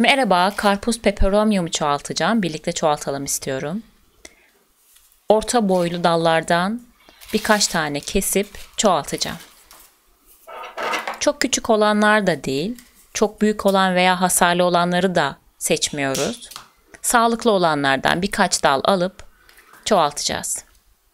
Merhaba, karpuz peperomyumu çoğaltacağım. Birlikte çoğaltalım istiyorum. Orta boylu dallardan birkaç tane kesip çoğaltacağım. Çok küçük olanlar da değil, çok büyük olan veya hasarlı olanları da seçmiyoruz. Sağlıklı olanlardan birkaç dal alıp çoğaltacağız.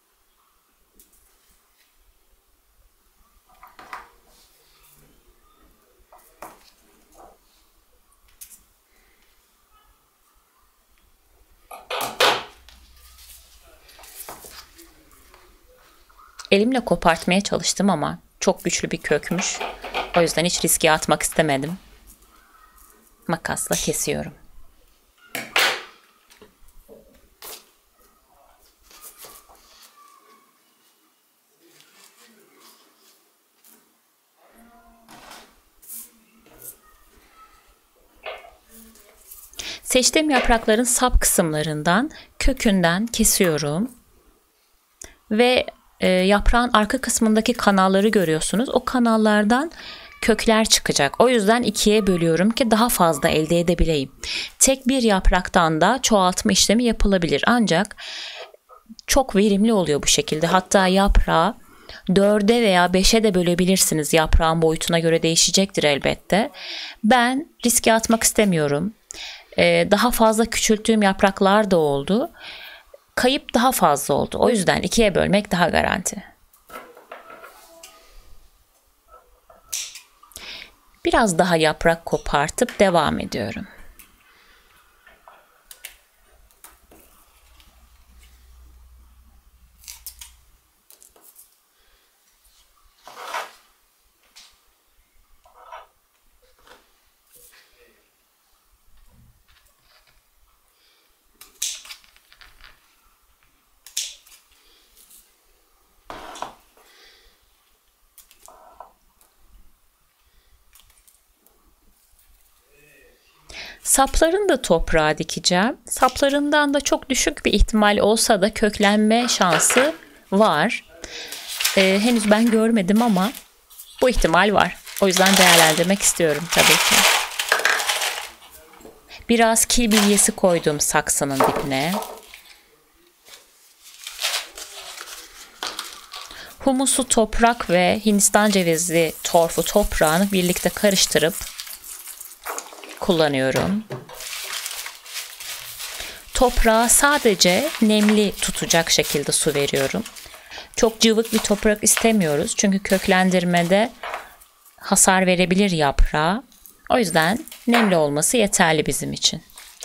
Elimle kopartmaya çalıştım ama çok güçlü bir kökmüş. O yüzden hiç riske atmak istemedim. Makasla kesiyorum. Seçtiğim yaprakların sap kısımlarından, kökünden kesiyorum. Ve yaprağın arka kısmındaki kanalları görüyorsunuz. O kanallardan kökler çıkacak. O yüzden ikiye bölüyorum ki daha fazla elde edebileyim. Tek bir yapraktan da çoğaltma işlemi yapılabilir. Ancak çok verimli oluyor bu şekilde. Hatta yaprağı 4'e veya 5'e de bölebilirsiniz. Yaprağın boyutuna göre değişecektir elbette. Ben riske atmak istemiyorum. Daha fazla küçülttüğüm yapraklar da oldu. Kayıp daha fazla oldu. O yüzden ikiye bölmek daha garanti. Biraz daha yaprak kopartıp devam ediyorum. Saplarını da toprağa dikeceğim. Saplarından da çok düşük bir ihtimal olsa da köklenme şansı var. Henüz ben görmedim ama bu ihtimal var. O yüzden değerlendirmek istiyorum tabii ki. Biraz kil bilyesi koydum saksının dibine. Humusu toprak ve Hindistan cevizi torfu toprağını birlikte karıştırıp kullanıyorum. Toprağa sadece nemli tutacak şekilde su veriyorum. Çok cıvık bir toprak istemiyoruz. Çünkü köklendirmede hasar verebilir yaprağa. O yüzden nemli olması yeterli bizim için.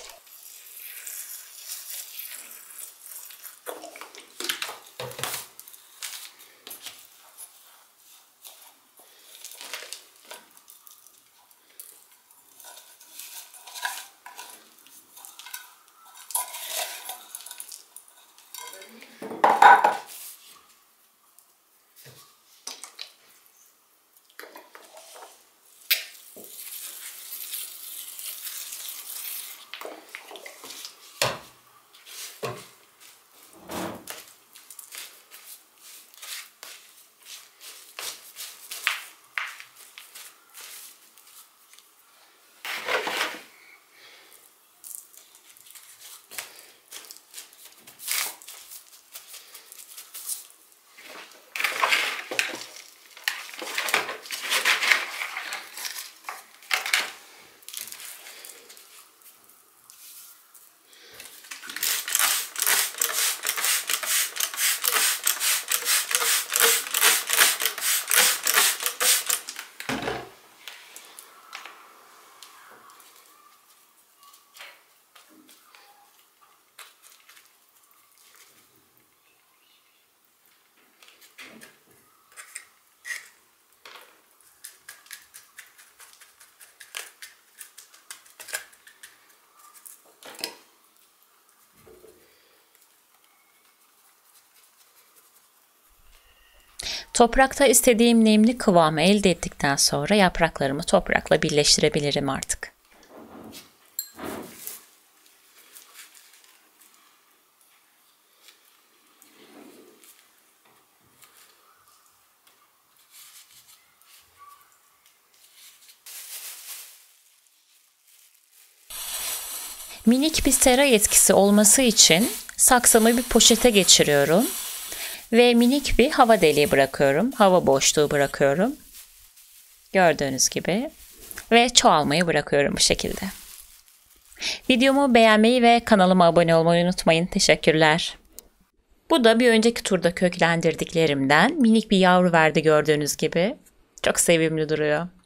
Toprakta istediğim nemli kıvamı elde ettikten sonra yapraklarımı toprakla birleştirebilirim artık. Minik bir sera etkisi olması için saksımı bir poşete geçiriyorum ve minik bir hava deliği bırakıyorum. Hava boşluğu bırakıyorum. Gördüğünüz gibi ve çoğalmayı bırakıyorum bu şekilde. Videomu beğenmeyi ve kanalıma abone olmayı unutmayın. Teşekkürler. Bu da bir önceki turda köklendirdiklerimden minik bir yavru verdi gördüğünüz gibi. Çok sevimli duruyor.